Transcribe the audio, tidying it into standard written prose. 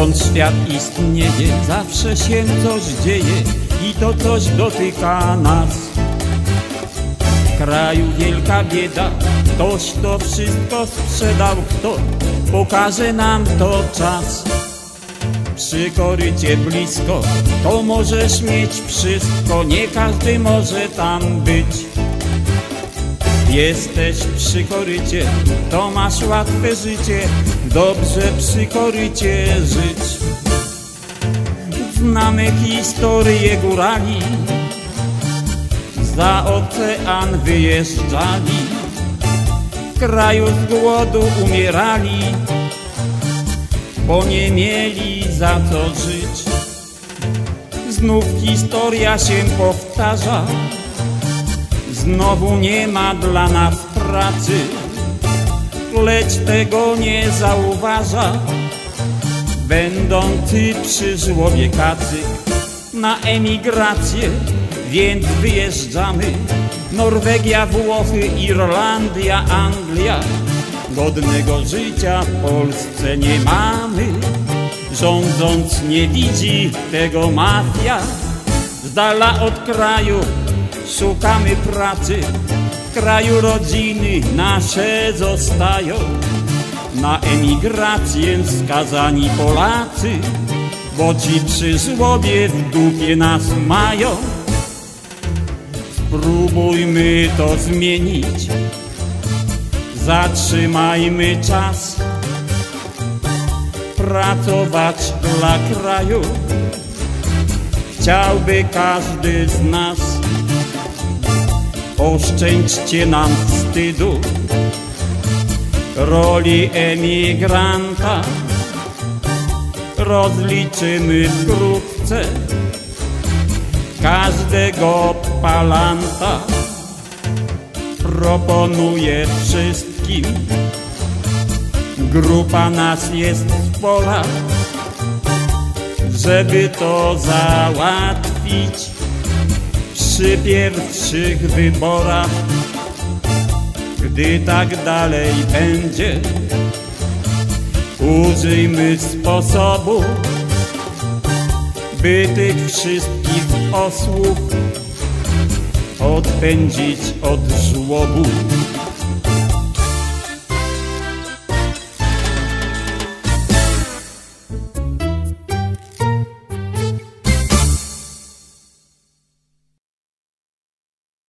Odkąd świat istnieje, zawsze się coś dzieje i to coś dotyka nas. W kraju wielka bieda, ktoś to wszystko sprzedał, kto pokaże nam to czas. Przy korycie blisko, to możesz mieć wszystko, nie każdy może tam być. Jesteś przy korycie, to masz łatwe życie, dobrze przy korycie żyć. Znamy historię górali, za ocean wyjeżdżali, w kraju z głodu umierali, bo nie mieli za co żyć. Znów historia się powtarza, znowu nie ma dla nas pracy, lecz tego nie zauważa będący przy żłobie kacy. Na emigrację więc wyjeżdżamy, Norwegia, Włochy, Irlandia, Anglia. Godnego życia w Polsce nie mamy, rządząc nie widzi tego mafia. Z dala od kraju szukamy pracy, w kraju rodziny nasze zostają. Na emigrację skazani Polacy, bo ci przy żłobie w dupie nas mają. Spróbujmy to zmienić, zatrzymajmy czas, pracować dla kraju chciałby każdy z nas. Oszczędźcie nam wstydu, roli emigranta, rozliczymy wkrótce każdego palanta. Proponuję wszystkim, grupa nas jest spora, żeby to załatwić przy pierwszych wyborach. Gdy tak dalej będzie, użyjmy sposobu, by tych wszystkich osłów odpędzić od żłobu.